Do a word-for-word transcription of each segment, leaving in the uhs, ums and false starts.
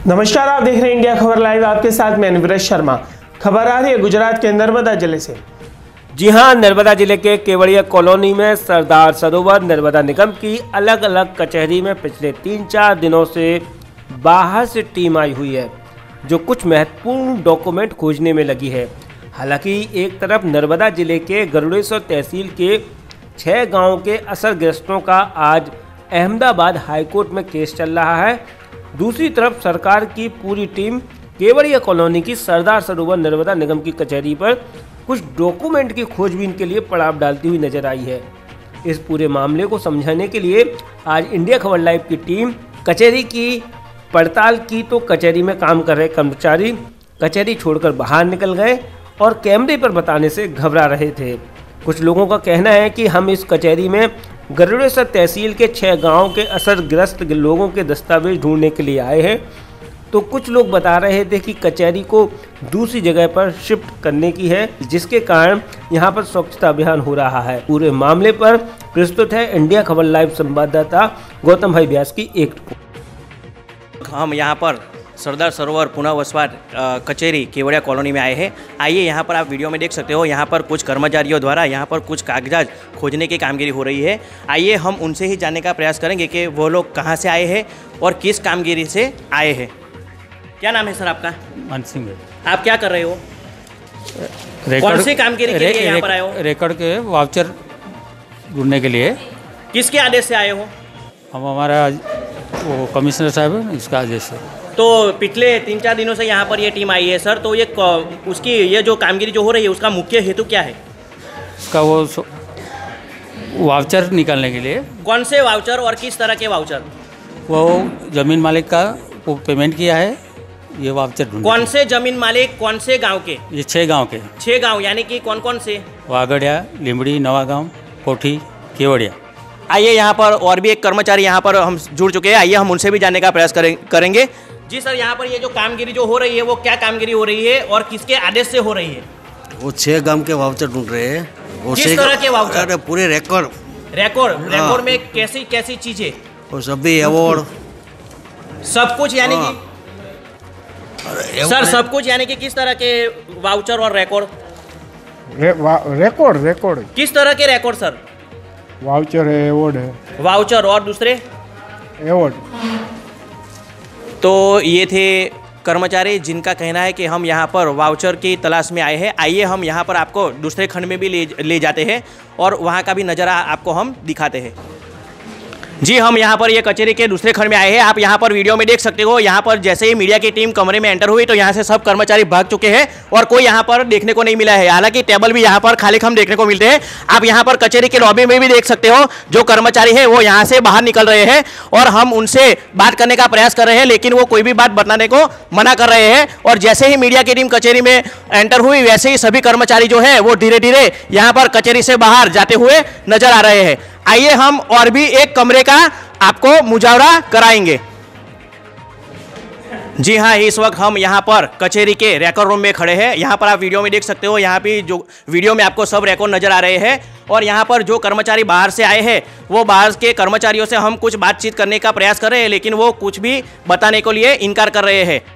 नमस्कार, आप देख रहे हैं इंडिया खबर लाइव। आपके साथ मैं निवृत शर्मा। खबर आ रही है गुजरात के नर्मदा जिले से। जी हां, नर्मदा जिले के केवड़िया कॉलोनी में सरदार सरोवर नर्मदा निगम की अलग अलग कचहरी में पिछले तीन चार दिनों से बाहर से टीम आई हुई है, जो कुछ महत्वपूर्ण डॉक्यूमेंट खोजने में लगी है। हालांकि एक तरफ नर्मदा जिले के गरुड़ेश्वर तहसील के छह गांवों के असरग्रस्तों का आज अहमदाबाद हाईकोर्ट में केस चल रहा है। दूसरी तरफ सरकार की पूरी टीम केवड़िया कॉलोनी की सरदार सरोवर नर्मदा निगम की कचहरी पर कुछ डॉक्यूमेंट की खोजबीन के लिए पड़ाव डालती हुई नजर आई है। इस पूरे मामले को समझाने के लिए आज इंडिया खबर लाइव की टीम कचहरी की पड़ताल की तो कचहरी में काम कर रहे कर्मचारी कचहरी छोड़कर बाहर निकल गए और कैमरे पर बताने से घबरा रहे थे। कुछ लोगों का कहना है कि हम इस कचहरी में गरुड़ेश्वर तहसील के छह गांवों के असरग्रस्त लोगों के दस्तावेज ढूंढने के लिए आए हैं, तो कुछ लोग बता रहे थे कि कचहरी को दूसरी जगह पर शिफ्ट करने की है, जिसके कारण यहां पर स्वच्छता अभियान हो रहा है। पूरे मामले पर प्रस्तुत है इंडिया खबर लाइव संवाददाता गौतम भाई व्यास की एक रिपोर्ट। हम यहाँ पर सरदार सरोवर पुनर्वसवाट कचहरी केवड़िया कॉलोनी में आए हैं। आइए, यहाँ पर आप वीडियो में देख सकते हो, यहाँ पर कुछ कर्मचारियों द्वारा यहाँ पर कुछ कागजात खोजने की कामगिरी हो रही है। आइए हम उनसे ही जानने का प्रयास करेंगे कि वो लोग कहाँ से आए हैं और किस कामगिरी से आए हैं। क्या नाम है सर आपका? मान सिंह। आप क्या कर रहे हो? कौन सी कामगिरी के लिए यहाँ पर आए हो? रिकॉर्ड के वाउचर ढूंढने के लिए। किसके आदेश से आए हो? हम हमारा वो कमिश्नर साहब है, इसका आदेश से। तो पिछले तीन चार दिनों से यहाँ पर ये टीम आई है सर, तो ये उसकी ये जो कामगिरी जो हो रही है उसका मुख्य हेतु क्या है? उसका वो वाउचर निकालने के लिए। कौन से वाउचर और किस तरह के वाउचर? वो जमीन मालिक का वो पेमेंट किया है, ये वाउचर ढूंढ। कौन से जमीन मालिक, कौन से गांव के? ये छः गांव के। छः गांव यानी कि कौन कौन से? वागड़िया, लिमड़ी, नवागांव, कोठी, केवड़िया। आइए, यहाँ पर और भी एक कर्मचारी यहाँ पर हम जुड़ चुके हैं। आइए हम उनसे भी जानने का प्रयास करें करेंगे जी सर, यहाँ पर ये जो कामगिरी जो हो रही है वो क्या कामगिरी हो रही है और किसके आदेश से हो रही है? वो छह गांव के वाउचर ढूंढ रहे हैं। वो किस तरह के वाउचर? अरे पूरे रिकॉर्ड रिकॉर्ड रिकॉर्ड में कैसी कैसी चीजें? वो सभी अवार्ड सब कुछ यानी कि सर सब कुछ यानी कि किस तरह के वाउचर और रिकॉर्ड? रिकॉर्ड रिकॉर्ड किस तरह के रिकॉर्ड सर? वाउचर है, अवार्ड है। वाउचर और दूसरे अवार्ड। तो ये थे कर्मचारी जिनका कहना है कि हम यहाँ पर वाउचर की तलाश में आए हैं। आइए हम यहाँ पर आपको दूसरे खंड में भी ले ले जाते हैं और वहाँ का भी नज़ारा आपको हम दिखाते हैं। जी, हम यहाँ पर ये कचहरी के दूसरे खंड में आए हैं। आप यहाँ पर वीडियो में देख सकते हो, यहाँ पर जैसे ही मीडिया की टीम कमरे में एंटर हुई तो यहाँ से सब कर्मचारी भाग चुके हैं और कोई यहाँ पर देखने को नहीं मिला है। हालांकि टेबल भी यहाँ पर खाली खम देखने को मिलते हैं। आप यहाँ पर कचहरी के लॉबी में भी देख सकते हो, जो कर्मचारी है वो यहाँ से बाहर निकल रहे हैं और हम उनसे बात करने का प्रयास कर रहे हैं, लेकिन वो कोई भी बात बताने को मना कर रहे हैं। और जैसे ही मीडिया की टीम कचहरी में एंटर हुई, वैसे ही सभी कर्मचारी जो है वो धीरे धीरे यहाँ पर कचहरी से बाहर जाते हुए नजर आ रहे हैं। आइए हम और भी एक कमरे का आपको मुजावरा कराएंगे। जी हाँ, इस वक्त हम यहाँ पर कचहरी के रिकॉर्ड रूम में खड़े हैं। यहाँ पर आप वीडियो में देख सकते हो, यहाँ भी जो वीडियो में आपको सब रिकॉर्ड नजर आ रहे हैं और यहाँ पर जो कर्मचारी बाहर से आए हैं वो बाहर के कर्मचारियों से हम कुछ बातचीत करने का प्रयास कर रहे हैं, लेकिन वो कुछ भी बताने के लिए इनकार कर रहे हैं।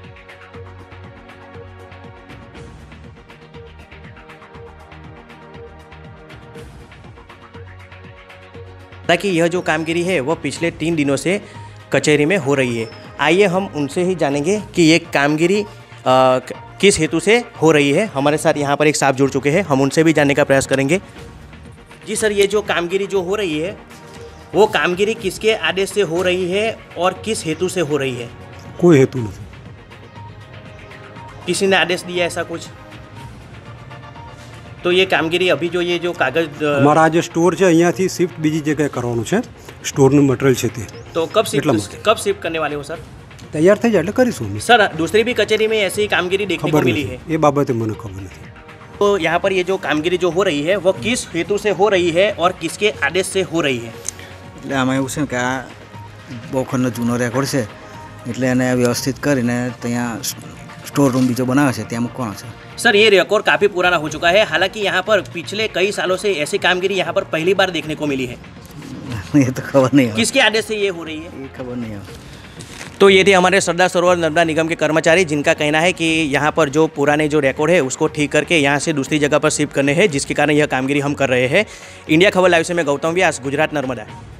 ताकि यह जो कामगिरी है वो पिछले तीन दिनों से कचहरी में हो रही है। आइए हम उनसे ही जानेंगे कि ये कामगिरी आ, किस हेतु से हो रही है। हमारे साथ यहाँ पर एक साहब जुड़ चुके हैं, हम उनसे भी जानने का प्रयास करेंगे। जी सर, ये जो कामगिरी जो हो रही है वो कामगिरी किसके आदेश से हो रही है और किस हेतु से हो रही है? कोई हेतु नहीं। किसी ने आदेश दिया ऐसा कुछ? तो ये कामगिरी अभी जो ये जो कागज हमारा जो स्टोर है यहाँ थी शिफ्ट बीजी जगह करवानु है, स्टोर નું મટીરીયલ છે તે। तो कब शिफ्ट कब शिफ्ट करने वाले हो सर? तैयार થઈ જાય એટલે કરીશું सर। दूसरी भी कचहरी में ऐसी कामगिरी देखने को मिली है, ये बाबते મને खबर नहीं। तो यहाँ पर ये जो कामगिरी जो हो रही है वो किस हेतु से हो रही है और किसके आदेश से हो रही है? એટલે આમાં એવું છે કે આ બહુ ખંડનો જૂનો રેકોર્ડ છે, એટલે એને વ્યવસ્થિત કરીને ત્યાં સ્ટોર રૂમ બીજો બનાવે છે ત્યાં મૂકવાનો છે। सर, ये रिकॉर्ड काफ़ी पुराना हो चुका है। हालांकि यहाँ पर पिछले कई सालों से ऐसी कामगिरी यहाँ पर पहली बार देखने को मिली है। ये तो खबर नहीं है किसके आदेश से ये हो रही है, ये खबर नहीं है। तो ये थे हमारे सरदार सरोवर नर्मदा निगम के कर्मचारी, जिनका कहना है कि यहाँ पर जो पुराने जो रिकॉर्ड है उसको ठीक करके यहाँ से दूसरी जगह पर शिफ्ट करने हैं, जिसके कारण यह कामगिरी हम कर रहे हैं। इंडिया खबर लाइव से मैं गौतम व्यास, गुजरात नर्मदा।